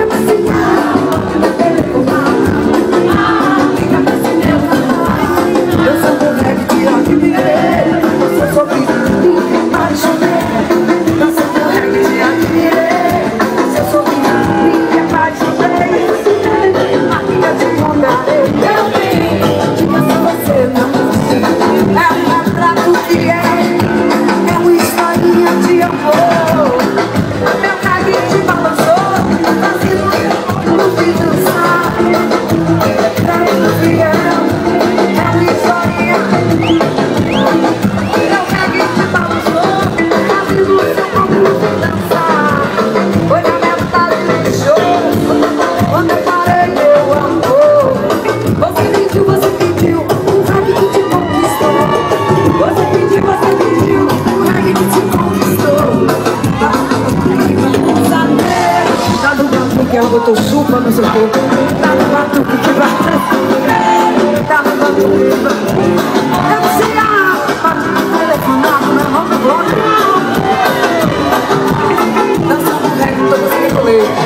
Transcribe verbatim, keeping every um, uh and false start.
Ela botou chupa no seu corpo. Tá no batuque que vai. Tá no batuque que vai. Eu não sei a batuque telefonado na mão do bloco. Dançando reggae, tô conseguindo ler.